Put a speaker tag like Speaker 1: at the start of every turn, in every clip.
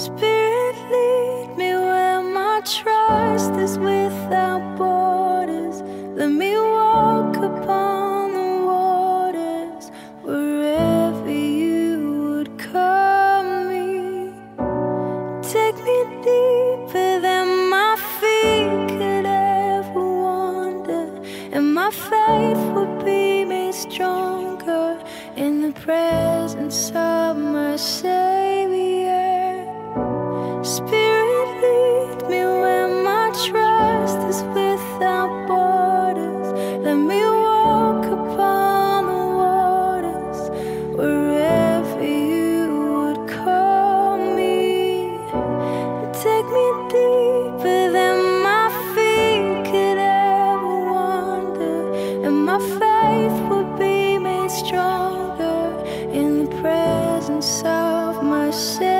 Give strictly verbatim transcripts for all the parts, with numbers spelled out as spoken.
Speaker 1: Spirit, lead me where my trust is without borders. Let me walk upon the waters wherever you would call me. Take me deeper than my feet could ever wander, and my faith would be made stronger in the presence of my Savior. Spirit, lead me where my trust is without borders. Let me walk upon the waters wherever you would call me. Take me deeper than my feet could ever wander, and my faith would be made stronger in the presence of my Savior.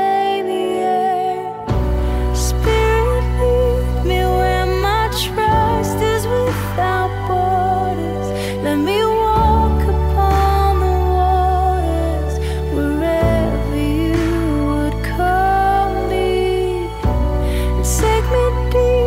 Speaker 1: Spirit, lead me where my trust is without borders. Let me walk upon the waters wherever you would call me. Take me deep